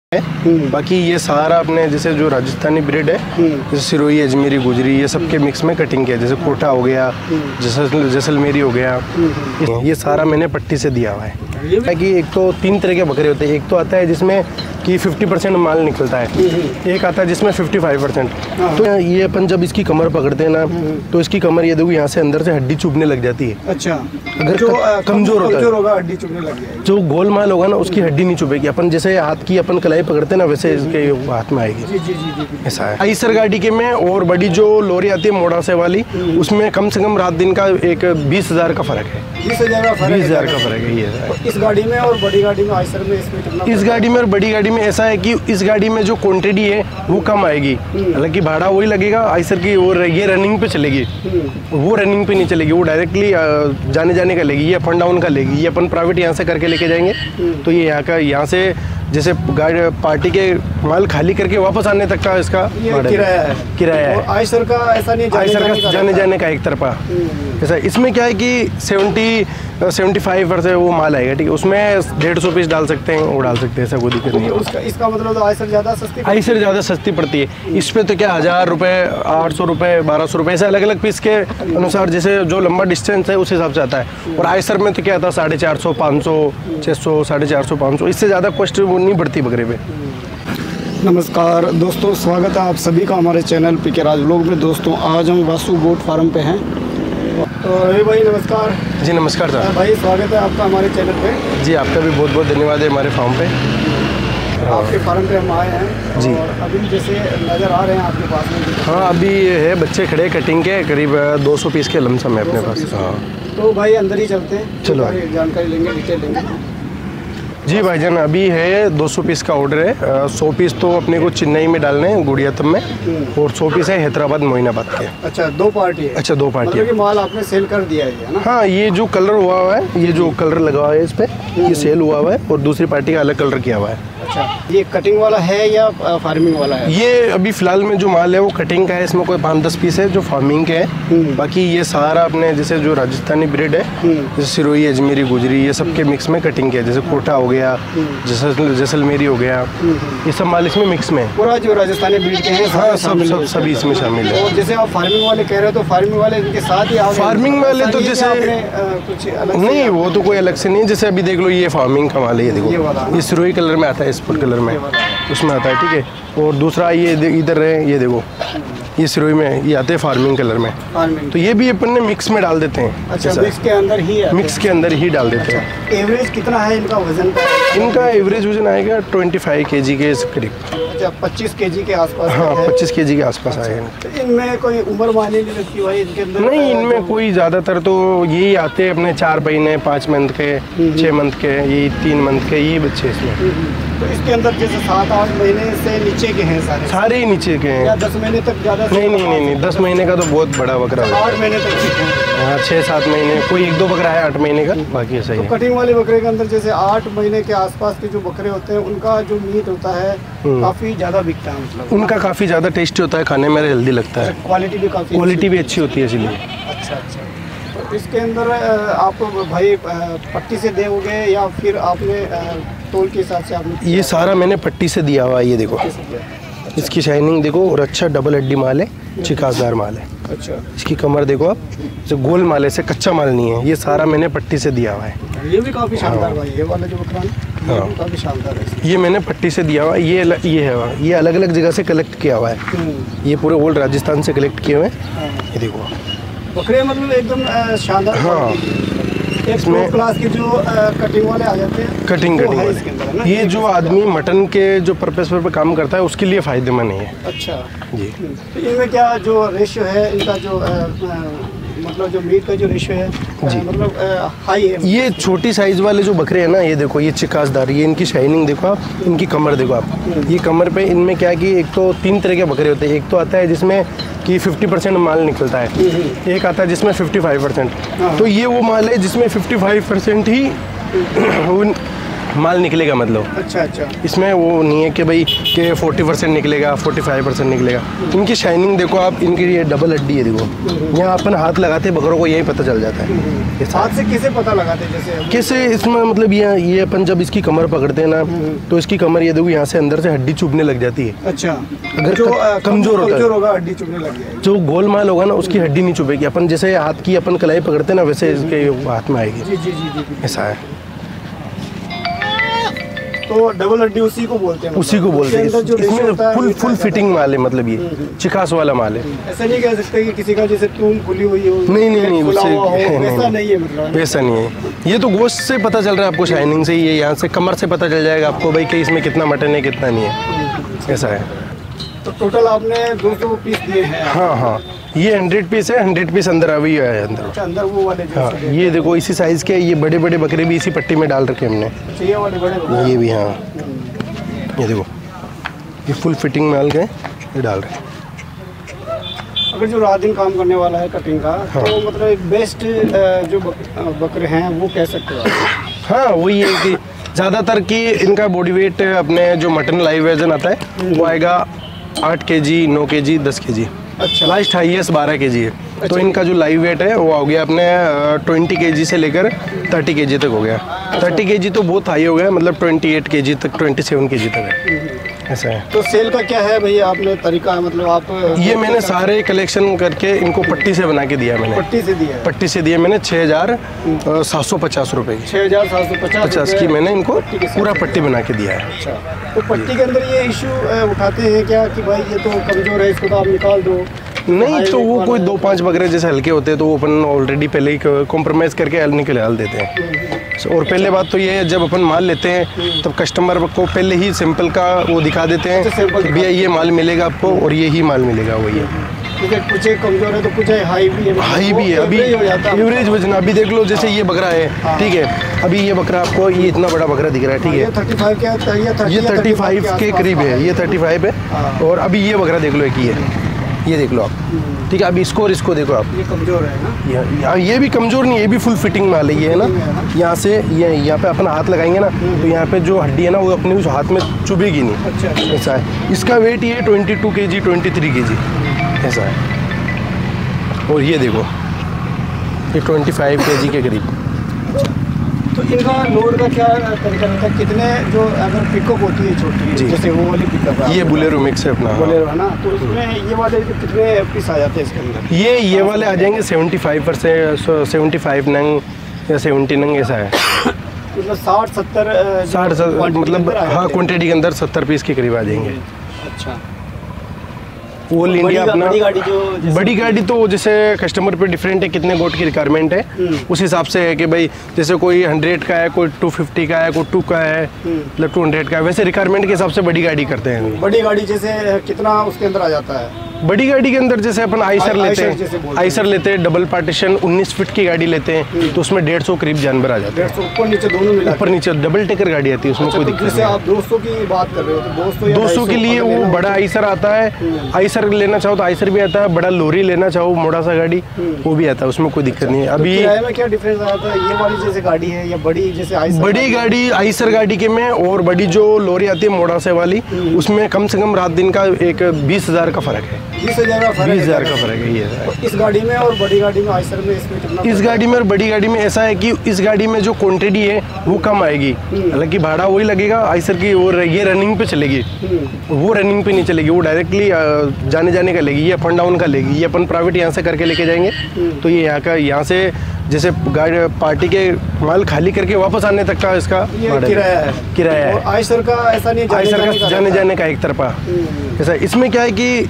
बाकी ये सारा अपने जैसे जो राजस्थानी ब्रीड है, जैसे सिरोही, अजमेरी, गुजरी, ये सबके मिक्स में कटिंग किया। जैसे कोटा हो गया, जैसलमेरी हो गया, ये सारा मैंने पट्टी से दिया हुआ है। कि एक तो 3 तरह के बकरे होते हैं। एक तो आता है जिसमें कि 50% माल निकलता है, एक आता है जिसमें 55%। तो ये अपन जब इसकी कमर पकड़ते हैं ना, तो इसकी कमर ये देखो यहाँ से अंदर से हड्डी चुभने लग जाती है। अच्छा, अगर जो कमजोर होगा हड्डी चुभने लग जाएगी। जो गोल माल होगा ना, उसकी हड्डी नहीं चुभेगी। अपन जैसे हाथ की अपन कलाई पकड़ते हैं ना, वैसे इसके हाथ में आएगी। जी जी जी जी। ऐसा है। आइसर गाड़ी के में और बड़ी जो लोरी आती है मोड़ा से वाली, उसमें कम से कम रात दिन का एक 20,000 का फर्क है। 20,000 का फर्क है। ये इस गाड़ी में और बड़ी गाड़ी में, आइसर में, इसमें कितना? इस गाड़ी में और बड़ी गाड़ी में ऐसा है कि इस गाड़ी में जो क्वांटिटी है वो कम आएगी, हालांकि भाड़ा वही लगेगा आइसर की। और ये रनिंग पे चलेगी, वो रनिंग पे नहीं चलेगी, वो डायरेक्टली जाने का लेगी, ये अप एंड डाउन का लेगी। ये अपन प्राइवेट यहाँ से करके लेके जाएंगे, तो ये यहाँ से जैसे गाड़ी पार्टी के माल खाली करके वापस आने तक का इसका किराया है। आइसर का ऐसा नहीं, आइसर का जाने का एक तरफा ऐसा। इसमें क्या है कि 75% वो माल आएगा, ठीक है। उसमें 150 पीस डाल सकते हैं, वो डाल सकते हैं, ऐसा कोई दिक्कत नहीं है। इसका मतलब तो आइसर ज़्यादा सस्ती पड़ती है। इस पे तो क्या 1000 रुपये, 800 रुपये, 1200 रुपये, ऐसे अलग अलग पीस के अनुसार, जैसे जो लंबा डिस्टेंस है उस हिसाब से आता है। और आइसर में तो क्या आता है 450, 500, 600, 450, 500, इससे ज़्यादा कॉस्ट नहीं बढ़ती बकरे पे। नमस्कार दोस्तों, स्वागत है आप सभी का हमारे चैनल पीके राज व्लॉग में। दोस्तों आज हम वासु गोट फार्म पे हैं। तो रवि भाई नमस्कार। जी नमस्कार सर। भाई स्वागत है आपका हमारे चैनल पे। जी आपका भी बहुत बहुत धन्यवाद है हमारे फार्म पे। आपके फार्म पे हम आए हैं जी। और अभी जैसे नज़र आ रहे हैं आपके पास में, हाँ अभी है बच्चे खड़े कटिंग के, करीब 200 पीस के लमसम है अपने पास। हाँ तो भाई अंदर ही चलते हैं, चलो जानकारी लेंगे, डिटेल लेंगे। जी भाईजान, अभी है 200 पीस का ऑर्डर है। 100 पीस तो अपने को चेन्नई में डालने हैं, गुड़ियातम में, और 100 पीस है हैदराबाद, मोइनाबाद के। अच्छा, 2 पार्टी है। अच्छा 2 पार्टी है। माल आपने सेल कर दिया है ना? हाँ, ये जो कलर हुआ है, ये जो कलर लगा हुआ है इस पे, ये सेल हुआ हुआ है, और दूसरी पार्टी का अलग कलर किया हुआ है। अच्छा, ये कटिंग वाला है या फार्मिंग वाला है? ये अभी फिलहाल में जो माल है वो कटिंग का है। इसमें कोई 5-10 पीस है जो फार्मिंग के हैं। बाकी ये सारा अपने जैसे जो राजस्थानी ब्रीड है, जैसे सिरोही, अजमेरी, गुजरी, ये सबके मिक्स में कटिंग किया। जैसे कोटा हो गया, जैसलमेरी हो गया, ये सब माल इसमें मिक्स में। पूरा जो राजस्थानी ब्रीड के हैं, हाँ सभी इसमें शामिल है। और जैसे आप फार्मिंग वाले कह रहे हो, तो फार्मिंग वाले इनके साथ ही आ गए? फार्मिंग वाले तो जैसे कुछ अलग नहीं, वो तो कोई अलग से नहीं। जैसे अभी देख लो, ये फार्मिंग का माल है, ये देखो, ये सिरोही कलर में आता है, स्पोर्ट कलर में उसमें आता है, ठीक है। और दूसरा ये इधर है, ये देखो, ये सिरोही में ये आते हैं फार्मिंग कलर में। तो ये भी अपन ने मिक्स में डाल देते हैं। अच्छा, मिक्स के अंदर ही डाल देते हैं। एवरेज कितना है इनका वजन? इनका एवरेज वजन आएगा 25 kg के करीब। अच्छा, 25 kg के आसपास? हाँ, 25 kg के आसपास आएगा। तो इनमें कोई उम्र माने नहीं लगती भाई इनके अंदर? नहीं, इनमें कोई ज़्यादातर तो यही आते हैं अपने 4 महीने, 5 मंथ के, 6 मंथ के, यही 3 मंथ के, यही बच्चे इसमें। तो इसके अंदर जैसे 7-8 महीने से नीचे के हैं सारे ही नीचे के हैं। या 10 महीने तक ज़्यादा? नहीं, 10 महीने का तो बहुत बड़ा बकरा है। 8 महीने तक? हाँ, 6-7 महीने, कोई 1-2 बकरा है 8 महीने का, बाकी ऐसा ही है। कटिंग वाले बकरे के अंदर जैसे 8 महीने के आसपास के जो बकरे होते हैं, उनका जो मीट होता है काफ़ी ज़्यादा बिकता है, मतलब उनका काफ़ी ज़्यादा टेस्टी होता है, खाने में हेल्दी लगता है। क्वालिटी भी अच्छी होती है इसलिए। अच्छा। तो इसके अंदर आप भाई पट्टी से दोगे या फिर आपने तोल के हिसाब से आपने? ये सारा मैंने पट्टी से दिया हुआ है, ये देखो, इसकी शाइनिंग देखो, और अच्छा डबल हड्डी माल है, चिकासदार माल है। अच्छा, इसकी कमर देखो आप, जो गोल माल है, से कच्चा माल नहीं है। ये सारा मैंने पट्टी से दिया हुआ है। ये भी काफ़ी शानदार भाई, ये वाला जो बकरा है काफ़ी शानदार है। ये मैंने पट्टी से दिया हुआ है। ये अलग अलग जगह से कलेक्ट किया हुआ है। ये पूरे ओल्ड राजस्थान से कलेक्ट किए हुए हैं। ये देखो बकरे, मतलब एकदम शानदार। हाँ, इसमें क्लास के जो कटिंग वाले आ जाते हैं, कटिंग वाले, ये जो आदमी मटन के जो पर्पस पर काम करता है उसके लिए फ़ायदेमंद है। अच्छा जी। तो इनमें क्या जो रेशियो है इनका, जो मतलब जो मीट का जो रेशियो है मतलब हाई है? ये छोटी साइज़ वाले जो बकरे हैं ना, ये देखो, ये चिकासदार, ये इनकी शाइनिंग देखो आप, इनकी कमर देखो आप। ये कमर पे इनमें क्या है कि एक तो 3 तरह के बकरे होते हैं। एक तो आता है जिसमें कि 50% माल निकलता है, एक आता है जिसमें 55%। तो ये वो माल है जिसमें 55% ही माल निकलेगा मतलब। अच्छा अच्छा। इसमें वो नहीं है कि भाई कि 40% निकलेगा, 45% निकलेगा। इनकी शाइनिंग देखो आप, इनकी ये डबल हड्डी है देखो, यहाँ अपन हाथ लगाते बकरों को यही पता चल जाता है। हाथ से कैसे पता लगाते हैं? जैसे कैसे इसमें मतलब ये अपन जब इसकी कमर पकड़ते हैं ना, तो इसकी कमर ये देखो यहाँ से अंदर से हड्डी चुभने लग जाती है। अच्छा, अगर जो कमजोर होगा हड्डी चुभने लग जाएगी। जो गोल माल होगा ना उसकी हड्डी नहीं चुभेगी। अपन जैसे हाथ की अपन कलाई पकड़ते हैं ना, वैसे इसके हाथ में आएगी। जी जी जी जी, ऐसा है। तो डबल हड्डी उसी को बोलते हैं, उसी को बोलते हैं। इसमें फुल फिटिंग माल है, मतलब ये चिकास वाला माल है। ऐसा नहीं कह सकते कि किसी का जैसे तुम खुली हुई हो। नहीं नहीं नहीं, वैसा नहीं है, मतलब वैसा नहीं है। ये तो गोश्त से पता चल रहा है आपको, शाइनिंग से। ये यहाँ से कमर से पता चल जाएगा आपको भाई कि इसमें कितना मटन है कितना नहीं है। ऐसा है। तो टोटल आपने 200 पीस दिए हैं? हाँ हाँ, ये 100 पीस है, 100 पीस अंदर अभी है अंदर। अच्छा, अंदर वो वाले जो हाँ, ये देखो इसी साइज के ये बड़े बड़े बकरे भी इसी पट्टी में डाल रखे हमने। अच्छा, ये वाले बड़े, ये भी। हाँ, ये देखो ये फुल फिटिंग माल के ये डाल रहे हैं। अगर जो रात दिन काम करने वाला है कटिंग का, हाँ। तो मतलब बेस्ट जो बकरे हैं वो कह सकते हो? हाँ, वही है कि ज़्यादातर कि इनका बॉडी वेट अपने जो मटन लाइव वर्जन आता है वो आएगा 8 kg, 9 kg, 10 kg। अच्छा, लास्ट हाईएस्ट 12 kg है। तो अच्छा। इनका जो लाइव वेट है वो हो गया अपने 20 kg से लेकर 30 kg तक हो गया। 30 kg तो बहुत हाई हो गया, मतलब 28 kg तक, 27 kg तक है। ऐसा है। तो सेल का क्या है भैया आपने तरीका है, मतलब आप? ये मैंने सारे कलेक्शन करके इनको पट्टी से बना के दिया मैंने। पट्टी से दिया? पट्टी से दिया मैंने 6,750 रुपए की। 6,750 की मैंने इनको पूरा पट्टी बना के दिया है। अच्छा, तो पट्टी के अंदर ये इशू उठाते हैं क्या कि भाई ये तो कमजोर है, इसको तो आप निकाल दो? नहीं, तो वो कोई 2-5 बकरे जैसे हल्के होते हैं तो वो अपन ऑलरेडी पहले ही कॉम्प्रोमाइज़ करके निकाल देते हैं। और पहले बात तो ये है, जब अपन माल लेते हैं तब कस्टमर को पहले ही सैंपल का वो दिखा देते हैं कि भैया ये माल मिलेगा आपको और ये ही माल मिलेगा, वही है। कुछ कमजोर है तो कुछ हाई भी है। हाई भी है। अभी एवरेज वजन अभी देख लो, जैसे ये बकरा है, ठीक है, अभी ये बकरा आपको ये इतना बड़ा बकरा दिख रहा है, ठीक है, 35 क्या? ये 35 के करीब है, ये 35 है। और अभी ये बकरा देख लो, एक ये देख लो आप, ठीक है। अभी इसको और इसको देखो आप, ये कमजोर है ना? ये भी कमजोर नहीं, ये भी फुल फिटिंग माल है। ये है ना, यहाँ से ये यहाँ पे अपन हाथ लगाएंगे ना तो यहाँ पे जो हड्डी है ना वो अपने उस हाथ में चुभेगी नहीं। अच्छा, ऐसा है। इसका वेट ये 22 kg, 23 kg ऐसा है। और ये देखो ये 25 kg के करीब। तो इनका लोड का क्या तरीका रहता है? कितने जो अगर पिकअप होती है छोटी, जैसे वो वाली पिकअप है, ये बोलेरो मिक्स है अपना। बोलेरो है ना, तो उसमें ये वाले कितने पीस आ जाते हैं इसके अंदर? ये वाले आ जाएंगे 75 नंग या 70 नंग ऐसा है। मतलब 60-70 मतलब हाँ, क्वान्टिटी के अंदर 70 पीस के करीब आ जाएंगे। अच्छा, ऑल इंडिया अपना बड़ी गाड़ी तो जैसे कस्टमर पे डिफरेंट है, कितने गोट की रिक्वायरमेंट है उस हिसाब से है कि भाई जैसे कोई 100 का है, कोई 250 का है, कोई 2 का है, मतलब 200 का है, वैसे रिक्वायरमेंट के हिसाब से बड़ी गाड़ी करते हैं। बड़ी गाड़ी जैसे कितना उसके अंदर आ जाता है? बड़ी गाड़ी के अंदर जैसे अपन आइसर लेते हैं, आइसर लेते हैं डबल पार्टीशन 19 फीट की गाड़ी लेते हैं तो उसमें 150 करीब जानवर आ जाते हैं। 150 ऊपर नीचे दोनों मिला? ऊपर नीचे डबल टेकर गाड़ी आती है, उसमें कोई दिक्कत नहीं। आप 200 की बात कर रहे हो तो 200 के लिए वो बड़ा आइसर आता है। आइसर लेना चाहो तो आइसर भी आता है, बड़ा लोरी लेना चाहो मोड़ा सा गाड़ी वो भी आता है, उसमें कोई दिक्कत नहीं है। अभी किराए में क्या डिफरेंस आता है? ये वाली जैसे गाड़ी है या बड़ी जैसे आइसर? बड़ी गाड़ी आइसर गाड़ी के में और बड़ी जो लोरी आती है मोड़ा से वाली, उसमें कम से कम रात दिन का एक 20,000 का फर्क है। 20,000 का फर्क है। ये तो इस गाड़ी में और बड़ी गाड़ी में आइसर में इसमें कितना? इस गाड़ी में और बड़ी गाड़ी में ऐसा है कि इस गाड़ी में जो क्वांटिटी है वो कम आएगी, हालांकि भाड़ा वही लगेगा आइसर की। और ये रनिंग पे चलेगी, वो रनिंग पे नहीं चलेगी, वो डायरेक्टली जाने का लेगी, ये अप एंड डाउन का लेगी। ये अपन प्राइवेट यहाँ से करके लेके जाएंगे तो ये यहाँ से जैसे गाड़ी पार्टी के माल खाली करके वापस आने तक का इसका किराया है। आइसर का ऐसा नहीं है, आइसर का जाने का एक तरफा ऐसा। इसमें क्या है कि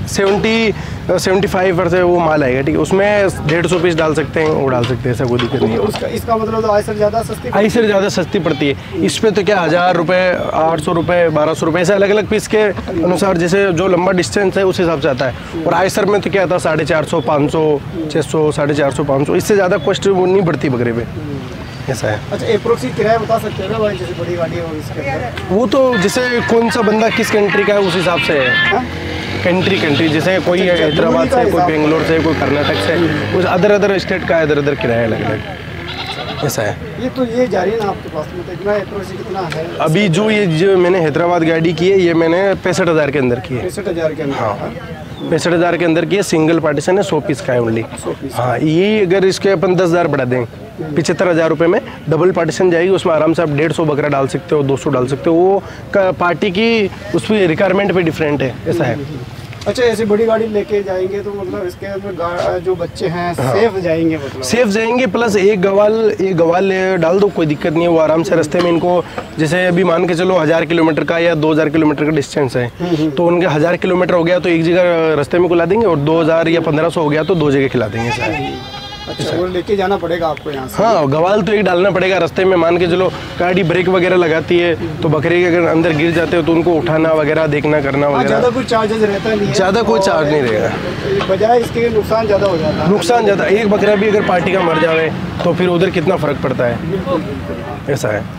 75% वो माल आएगा, ठीक है, उसमें 150 पीस डाल सकते हैं, वो डाल सकते हैं, ऐसा कोई दिक्कत नहीं है। इसका मतलब तो आइसर ज़्यादा सस्ती पड़ती है। इस पे तो क्या 1,000 रुपये, 800 रुपये, 1200 रुपये ऐसे अलग अलग पीस के अनुसार, जैसे जो लंबा डिस्टेंस है उस हिसाब से आता है। और आइसर में तो क्या आता है 450, 500, 600, 450, 500, इससे ज़्यादा कॉस्ट नहीं बढ़ती बकरे पे, ऐसा है। अच्छा, एप्रोक्सी किराया बता सकते हैं ना भाई, जैसे बड़ी गाड़ी है इसके अंदर? वो तो जैसे कौन सा बंदा किस कंट्री का है उस हिसाब से है। कंट्री जैसे कोई हैदराबाद से, कोई बेंगलोर से, कोई कर्नाटक से, उस अदर स्टेट का अदर किराया अलग अलग। ऐसा है। ये जा रही है ना आपके पास में, तो इतना एक्यूरेसी कितना है? अभी जो मैंने हैदराबाद गाड़ी की है, ये मैंने 65,000 के अंदर की है। 65,000 के अंदर? हाँ, 65,000 के अंदर की है। सिंगल पार्टीशन है, 100 पीस का है ओनली। हाँ, ये अगर इसके अपन 10,000 बढ़ा दें, 75,000 रुपये में डबल पार्टीशन जाएगी। उसमें आराम से आप 150 बकरा डाल सकते हो, 200 डाल सकते हो। वो पार्टी की उस पर रिक्वायरमेंट पे डिफरेंट है, ऐसा है। अच्छा, ऐसी बड़ी गाड़ी लेके जाएंगे तो मतलब इसके अंदर जो बच्चे हैं सेफ जाएंगे? मतलब सेफ जाएंगे, प्लस एक गवाल डाल दो, कोई दिक्कत नहीं है। वो आराम से रास्ते में इनको, जैसे अभी मान के चलो 1000 किलोमीटर का या 2000 किलोमीटर का डिस्टेंस है, तो उनके 1000 किलोमीटर हो गया तो एक जगह रास्ते में खिला देंगे, और 2000 या 1500 हो गया तो 2 जगह खिला देंगे सर। अच्छा, वो लेके जाना पड़ेगा आपको यहाँ से? हाँ, गवाल तो एक डालना पड़ेगा रास्ते में। मान के चलो गाड़ी ब्रेक वगैरह लगाती है तो बकरे के अगर अंदर गिर जाते हो तो उनको उठाना वगैरह, देखना करना वगैरह। ज़्यादा कुछ चार्जेस रहता नहीं है? ज़्यादा कोई चार्ज नहीं रहेगा, बजाय इसके नुकसान ज़्यादा हो जाता है। नुकसान ज़्यादा। एक बकरा भी अगर पार्टी का मर जावे तो फिर उधर कितना फ़र्क पड़ता है, ऐसा है।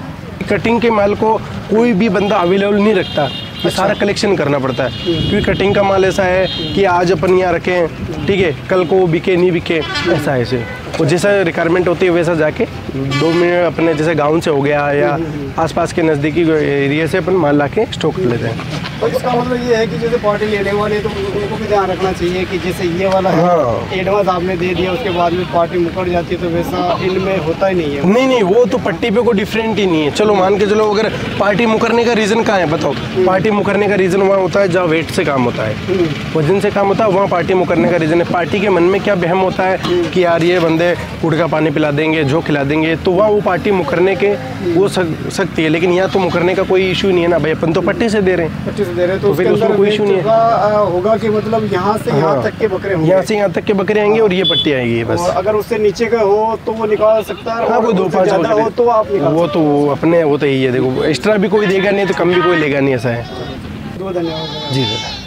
कटिंग के माल को कोई भी बंदा अवेलेबल नहीं रखता, ये सारा कलेक्शन करना पड़ता है। क्योंकि कटिंग का माल ऐसा है कि आज अपन यहाँ रखें, ठीक है, कल को बिके नहीं बिके, ऐसा है। ऐसे वो जैसा रिक्वायरमेंट होती है वैसा जाके 2 मिनट अपने जैसे गांव से हो गया या आसपास के नज़दीकी एरिया से अपन माल ला के स्टॉक कर लेते हैं। तो इसका मतलब ये है कि जैसे पार्टी लेने वाले तो उनको भी ध्यान रखना चाहिए कि जैसे ये वाला है, हाँ, एडवांस आपने दे दिया, उसके बाद में पार्टी मुकर जाती है, तो वैसा इनमें होता ही नहीं है। नहीं, वो तो पट्टी पे कोई डिफरेंट ही नहीं है। चलो मान के चलो, अगर पार्टी मुकरने का रीज़न कहाँ है बताओ? पार्टी मुकरने का रीज़न वहाँ होता है जहाँ वेट से काम होता है, वजन से काम होता है, वहाँ पार्टी मुकरने का रीज़न है। पार्टी के मन में क्या बहम होता है कि यार ये बंदे उड़ का पानी पिला देंगे, जो खिला देंगे, तो वहाँ वो पार्टी मुकरने के वो सकती है। लेकिन यहाँ तो मुकरने का कोई इशू नहीं है ना भाई, अपन तो पट्टी से दे रहे हैं, पट्टी से दे रहे हैं, तो फिर उसमें कोई इशू नहीं है। होगा कि मतलब यहाँ से यहाँ तक के बकरे होंगे, यहाँ से यहाँ तक के बकरे आएंगे और ये पट्टी आएगी बस। अगर उससे नीचे का हो तो वो निकाल सकता है? हाँ, कोई 2-5 हो तो आप निकाल, वो तो अपने वो तो यही है। देखो, एक्स्ट्रा भी कोई देगा नहीं तो कम भी कोई लेगा नहीं, ऐसा है। धन्यवाद जी सर।